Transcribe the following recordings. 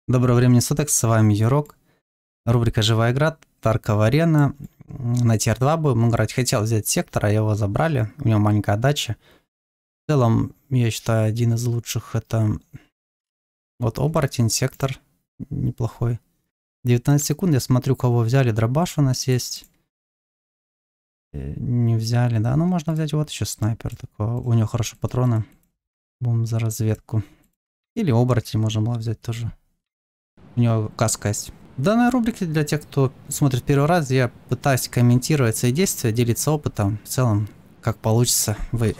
Доброго времени суток, с вами Юрок. Рубрика «Живая игра», Таркова арена. На тир 2 будем играть. Хотел взять сектор, а его забрали. У него маленькая дача. В целом, я считаю, один из лучших это вот оборотень, сектор. Неплохой. 19 секунд, я смотрю, кого взяли. Дробаш у нас есть. Не взяли, да. Ну, можно взять вот еще снайпер. Такого. У него хорошие патроны. Будем за разведку. Или оборотень можно было взять тоже. У него каска есть. В данной рубрике для тех, кто смотрит первый раз, я пытаюсь комментировать свои действия, делиться опытом. В целом, как получится, вы...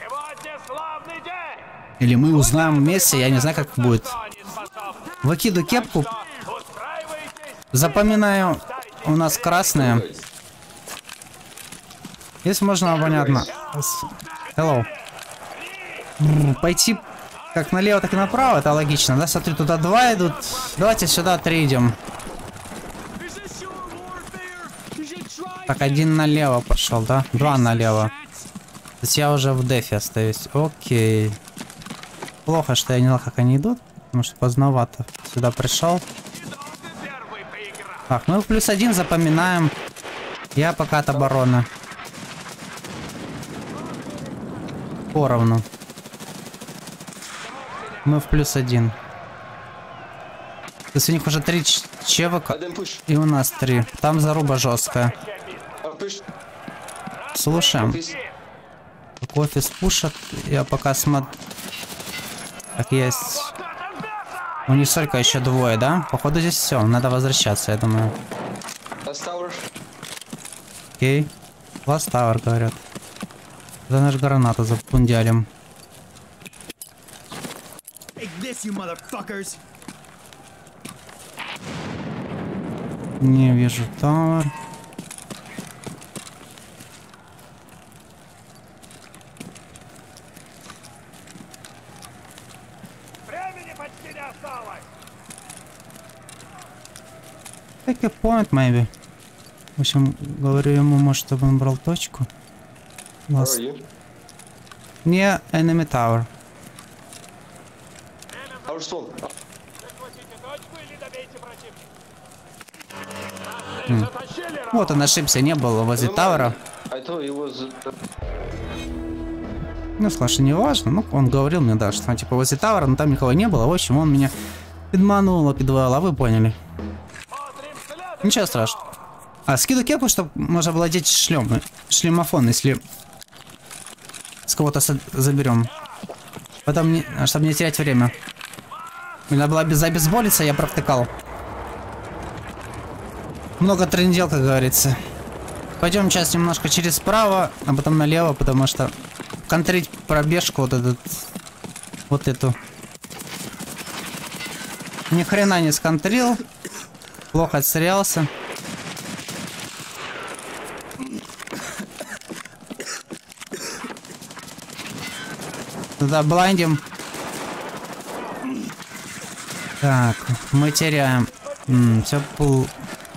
Или мы узнаем вместе, я не знаю, как будет. Выкидываю кепку. Запоминаю, у нас красные. Если можно, понятно. Hello. Пойти как налево, так и направо, это логично, да? Смотри, туда два идут. Давайте сюда 3 идем. Так, один налево пошел, да? 2 налево. То есть я уже в дефе остаюсь. Окей. Плохо, что я не знал, как они идут, потому что поздновато. Сюда пришел. Так, мы в +1 запоминаем. Я пока от обороны. Поровну. Мы в +1. То есть у них уже 3 чевока, и у нас 3. Там заруба жесткая. Слушаем. Как офис пушат, я пока смотрю. Так, есть. У них только еще 2, да? Походу здесь все, надо возвращаться, я думаю. Окей. Last Tower, говорят. За наш гранату запундялим. Не вижу Tower. Take a point, maybe. В общем, говорю ему, может, чтобы он брал точку. Не, enemy tower. Вот он ошибся, не было возле тавера. Ну, слушай, не важно. Ну, он говорил мне, да, что типа возле тавера, но там никого не было. В общем, он меня подманул, подвел, а вы поняли. Ничего страшного. А, скину кепку, чтобы можно владеть шлемофон, если с кого-то заберем. Потом, чтобы не терять время. Надо было забезболиться, я провтыкал. Много трындел, как говорится. Пойдем сейчас немножко через справа, а потом налево, потому что контрить пробежку вот эту. Ни хрена не сконтрил. Плохо отстрелялся. Туда блайндим. Так, мы теряем. Все пул.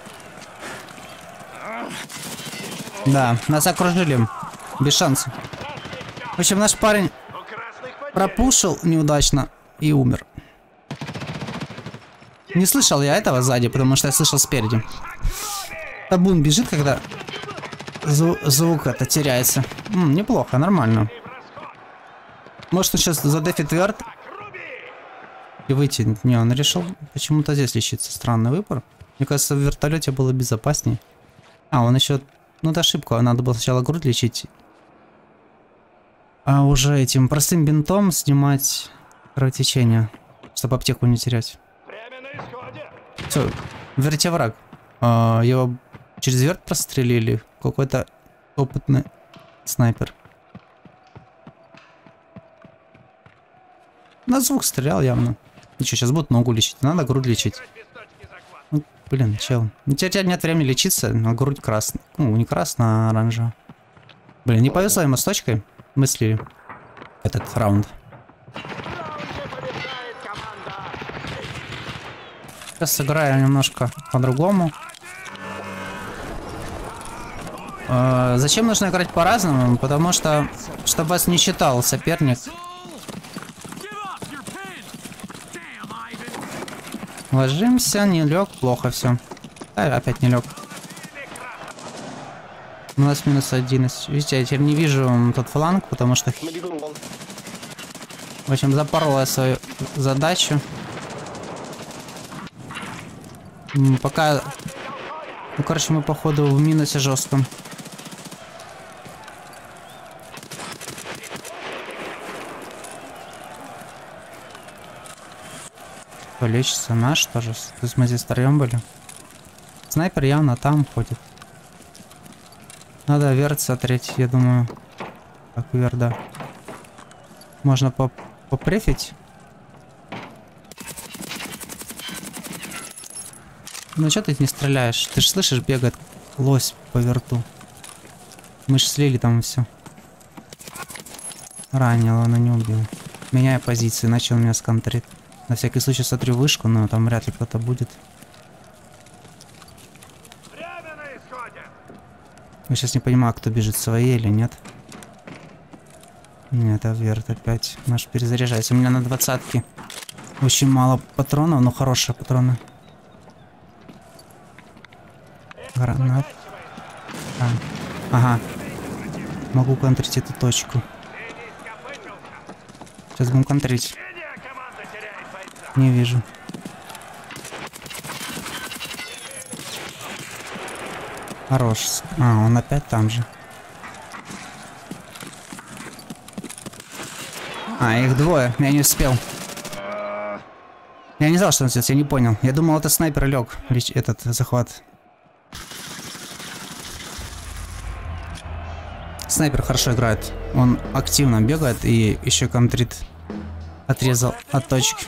Да, нас окружили. Без шансов. В общем, наш парень пропушил неудачно и умер. Не слышал я этого сзади, потому что я слышал спереди. Табун бежит, когда звук это теряется. Неплохо, нормально. Может, он сейчас задефит тверд и выйти. Не, он решил почему-то здесь лечиться. Странный выбор. Мне кажется, в вертолете было безопаснее. А, он еще... Ну, это ошибка. Надо было сначала грудь лечить. А уже этим простым бинтом снимать кровотечение. Чтобы аптеку не терять. Все, верте враг. Его через верт прострелили. Какой-то опытный снайпер. На звук стрелял явно. Ничего, сейчас будут ногу лечить. Надо грудь лечить. Ну, блин, чел. У тебя нет времени лечиться, но грудь красная. Ну, не красная, а оранжевая. Блин, не повезло ему с точкой. Мы слили этот раунд. Сейчас сыграю немножко по-другому. Зачем нужно играть по-разному? Потому что, чтобы вас не считал соперник. Ложимся, не лег, плохо все. Опять не лег. У нас минус 11. Видите, я теперь не вижу тот фланг, потому что... В общем, запорола я свою задачу. Пока... Ну, короче, мы, походу, в минусе жестком. Полечится наш тоже. То есть мы здесь втроем были. Снайпер явно там ходит. Надо верт смотреть, я думаю. Так, верт, да. Можно попрефить. Ну что ты не стреляешь? Ты же слышишь, бегает лось по верту. Мы же слили там все. Ранил, но не убил. Меняю позицию, иначе он меня сконтрит. На всякий случай смотрю вышку, но там вряд ли кто-то будет. Я сейчас не понимаю, кто бежит, свои или нет. Нет, это верт опять. Наш перезаряжается. У меня на 20-ке очень мало патронов, но хорошие патроны. Гранат. Ага. Могу контрить эту точку. Сейчас будем контрить. Не вижу. Хорош. Он опять там же. Их двое. Я не успел. Я не знал, что он здесь, я не понял. Я думал, это снайпер лег. Этот захват. Снайпер хорошо играет. Он активно бегает и еще контрит. Отрезал от точки.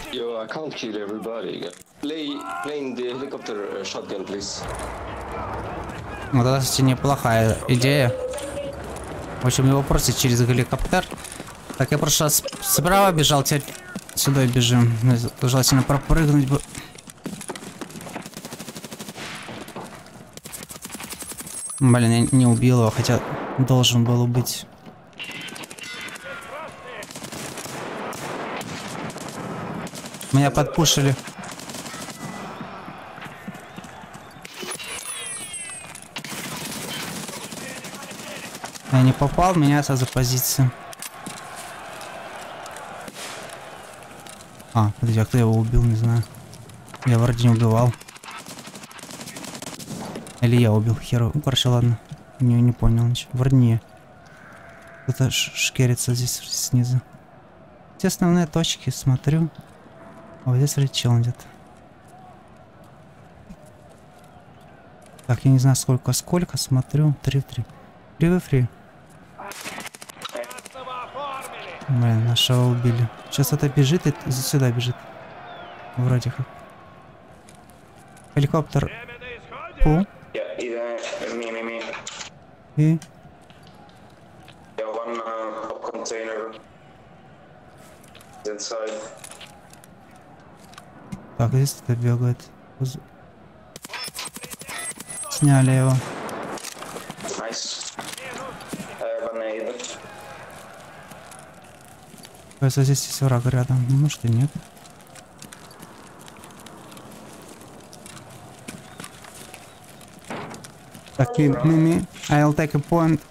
Вот это, кстати, неплохая идея. В общем, его просят через геликоптер. Так, я в прошлый раз справа бежал, теперь сюда бежим. Желательно пропрыгнуть бы. Блин, я не убил его, хотя должен был убить. Меня подпушили. Я не попал, меняется за позицию. Подожди, а кто его убил, не знаю. Я вроде не убивал. Или я убил херу. Ну, короче, ладно. Не понял ничего. Вроде не. Кто-то шкерится здесь снизу. Те основные точки смотрю. А вот здесь вроде чел где-то. Так, я не знаю сколько смотрю. 3 в 3. 3 в 3. Блин, нашего убили. Сейчас это бежит и сюда бежит. Вроде как. Геликоптер. Пул. И... Так, здесь кто-то бегает. Сняли его. Кажется, здесь есть враг рядом. Может и нет. Так, me. I'll take a point.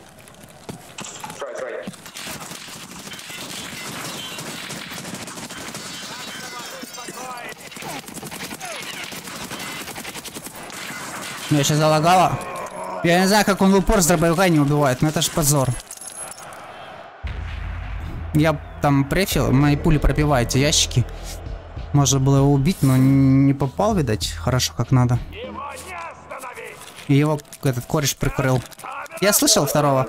Меня сейчас залагало. Я не знаю, как он в упор с дробовика не убивает, но это ж позор. Я там префил, мои пули пробивают эти ящики. Можно было его убить, но не попал, видать, хорошо как надо. И его этот кореш прикрыл. Я слышал второго.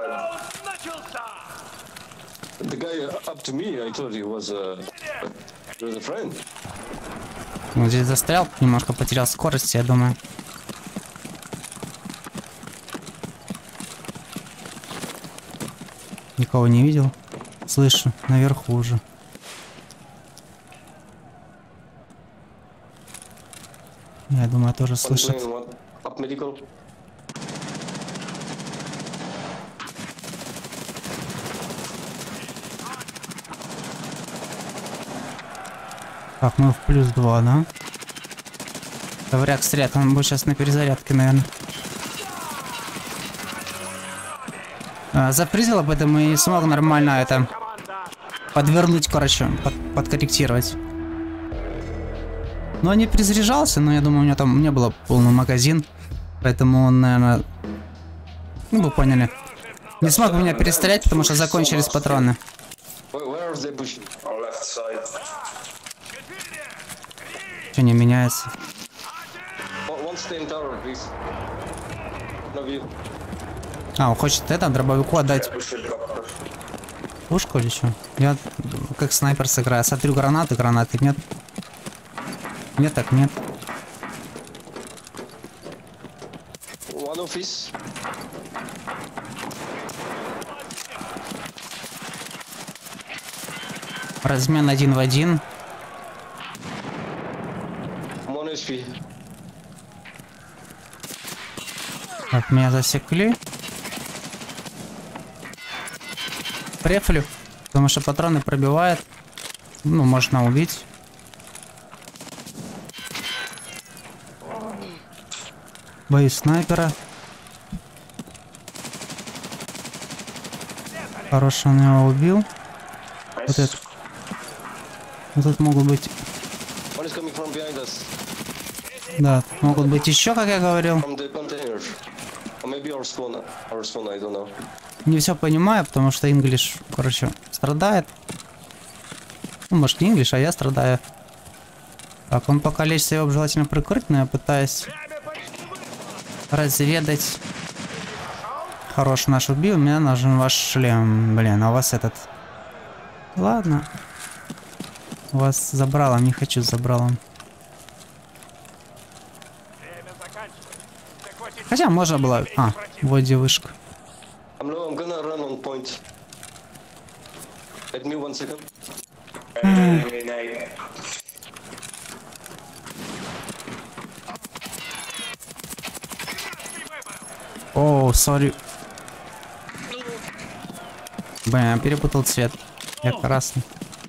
Вот здесь застрял, немножко потерял скорость, я думаю. Никого не видел. Слышу, наверху уже. Я думаю, тоже слышит. Так, мы в +2, да? Вряд стреляет, он будет сейчас на перезарядке, наверное. Запризила, поэтому и смог нормально это подвернуть, короче, подкорректировать. Но не перезаряжался, но я думаю, у него там не было полный магазин. Поэтому он, наверное... Ну, вы поняли. Не смог меня перестрелять, потому что закончились патроны. Что не меняется? А, он хочет это, дробовику отдать. Пушку или что? Я как снайпер сыграю. Смотрю, гранаты нет. Нет, так нет. Размен 1 в 1. Так, меня засекли. Префлю, потому что патроны пробивает. Ну, можно убить. Боюсь снайпера. Хорошо, он его убил. Вот это. Вот тут могут быть... Да, могут быть еще, как я говорил. Не все понимаю, потому что English, короче, страдает. Ну, может, не English, а я страдаю. Так, он пока лечится, его желательно прикрыть, но я пытаюсь разведать. Хорош, наш убил, мне нужен ваш шлем. Блин, а у вас этот... Ладно. У вас забралом, не хочу забралом. Хотя можно было... А, вот где вышка. О, сори. Блин, я перепутал цвет. Я красный.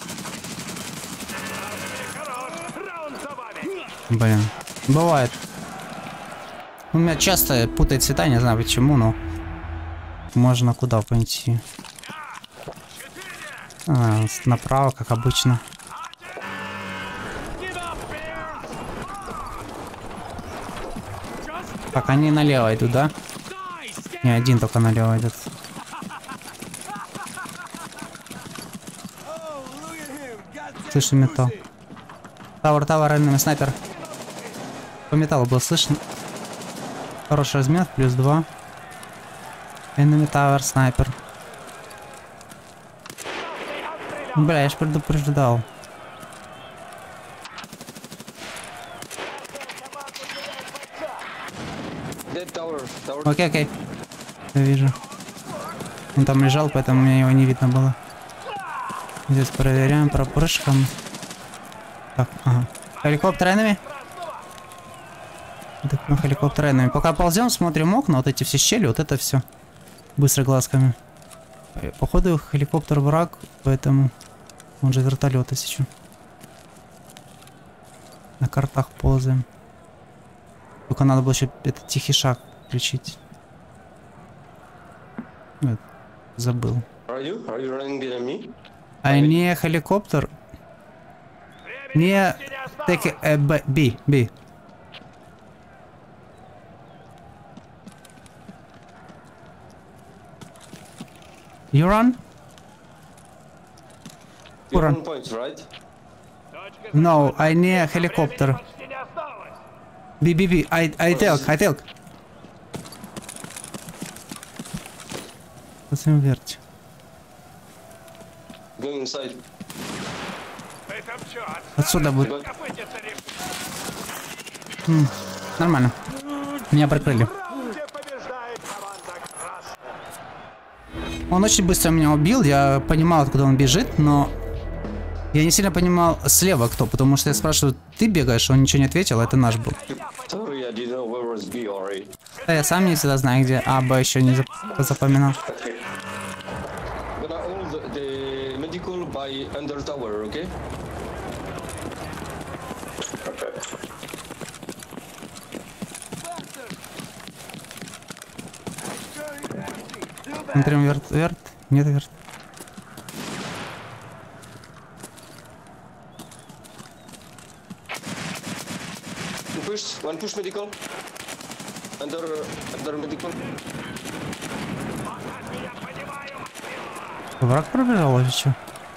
Блин, бывает. У меня часто путает цвета, не знаю почему, но можно куда пойти. Направо, как обычно. Так, они налево идут, да? Не, один только налево идет. Слышу металл. Тавер, enemy, снайпер. По металлу было слышно. Хороший размен, плюс 2. Enemy tower, снайпер. Бля, я ж предупреждал. Окей, окей. Я вижу. Он там лежал, поэтому мне его не видно было. Здесь проверяем пропрыжком. Так, ага. Хеликоптер enemy. Так, ну, хеликоптер enemy. Пока ползем, смотрим окна, вот эти все щели, вот это все. Быстро глазками. Походу хеликоптер враг, поэтому он же вертолет, если на картах ползаем. Только надо было еще этот тихий шаг включить. Нет, забыл. А не хеликоптер. Не take a B. You run? Run. No, I need a helicopter. B. I talk. Посмотрим вверх. Отсюда будет. Нормально. Меня прикрыли. Он очень быстро меня убил, я понимал, откуда он бежит, но я не сильно понимал слева кто, потому что я спрашиваю, ты бегаешь, он ничего не ответил, это наш был. Да, я сам не всегда знаю, где А, Б еще не запоминал. Смотрим верт. Нет верт. One push medical. Under medical. Враг пробежал или что?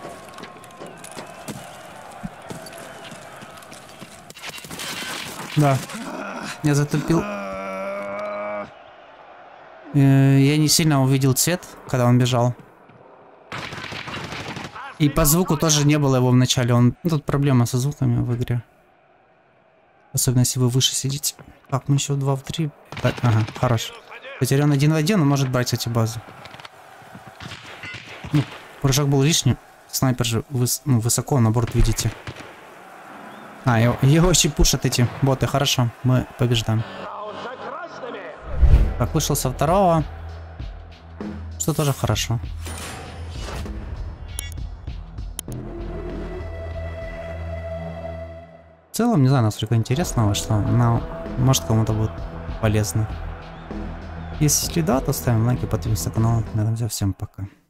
Да. Я затупил. Я не сильно увидел цвет, когда он бежал. И по звуку тоже не было его в начале. Тут проблема со звуками в игре. Особенно если вы выше сидите. Так, мы еще 2 в 3. Ага, хорош. Потерян 1 в 1, он может брать эти базы. Ну, прыжок был лишний. Снайпер же высоко, наоборот, видите. Его еще пушат эти боты. Хорошо, мы побеждаем. Так, вышел со второго. Что тоже хорошо. В целом, не знаю, насколько интересного, что, но может кому-то будет полезно. Если да, то ставим лайки, подписываемся на канал. На этом все, всем пока.